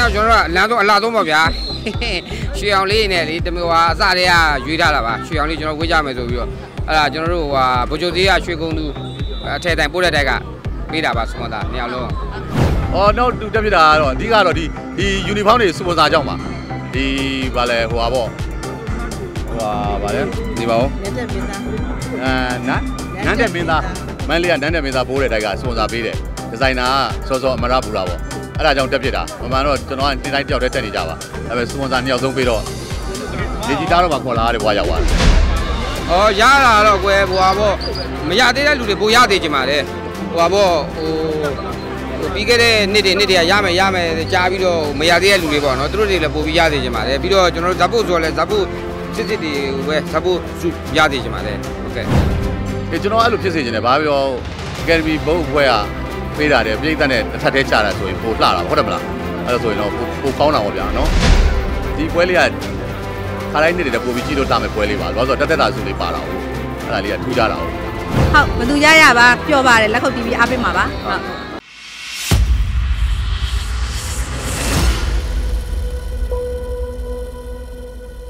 တော့ကျွန်တော်တို့လမ်းတော့အလားဆုံးပါဗျာရွှေအောင်လေးနဲ့လေတမျိုးဟာအစတည်းကရွေးထားတာပါရွှေအောင်လေးကျွန်တော်ဝေးကြမယ်ဆိုပြီးတော့အဲ့ဒါကျွန်တော်တို့ဟာဗိုလ်ချုပ်သေးကရွှေကုန်းသူအထက်တိုင်ပို့တဲ့တိုက်ကပေးတာပါစပွန်ဆာနှစ်ယောက်လုံးနောက်တူတက်ဖြစ်တာကတော့အဓိကတော့ဒီယူနီဖောင်းတွေစပွန်ဆာကြောင့်ပါဒီဗာလဲဟိုပါပေါ့ဗာလဲဒီပါဦးနန်းတဲ့မင်းသားမန်လေးကနန်းတဲ့မင်းသားပိုးတဲ့တိုက်ကစပွန်ဆာပေးတယ်ဒီဇိုင်နာကစောစောအမရပူလာပေါ့အဲ့ဒါကြောင့်တက်ဖြစ်တာမမှန်တော့ကျွန်တော်ကတင်တိုင်းတယောက်တည်းတက်နေကြပါဒါပေမဲ့စပွန်ဆာနှစ်ယောက်သုံးပေးတော့ဒီဂျီတာတော့မှခေါ်လာရတယ်ဘွားရောက်သွားတယ်ရလာတော့ကွယ်ဟိုပါပေါ့မရသေးတဲ့လူတွေပိုရသေးကြမှာလေဟိုပါပေါ့ပြီးခဲ့တဲ့နေ့တွေကရမယ်ကြားပြီးတော့မရသေးတဲ့လူတွေပေါ့နော်သူတို့တွေလည်းပိုပြီးရသေးကြမှာလေပြီးတော့ကျွန်တော်တို့ဇာပုဆိုလဲဇာပုစစ်တွေပဲဇာပုစုရသေးကြမှာလေဟုတ်ကဲ့ကျွန်တော်အဲ့လိုဖြစ်စေချင်တယ်ဘာပြောအကယ်ဒမီဘုတ်ဘွဲကပေးတာတယ်ပြည်သက်နဲ့တစ်ထပ်တည်းချတာဆိုရင်ပိုလှတာဟုတ်တယ်မလားအဲ့လိုဆိုရင်တော့ပိုကောင်းတာပေါ့ဗျာနော်ဒီပွဲလေးကခါတိုင်းနေ့တွေပိုပြီးကြည့်လို့တာမယ်ပွဲလေးပါဘာလို့ဆိုတော့တက်တာစုလေးပါလာဟုတ်အဲ့ဒါလေးကထူးကြတာဟုတ်ဘယ်သူရပါပျော်ပါတယ်လက်ခုပ်တီးပြီးအားပေးမှာပါဟုတ်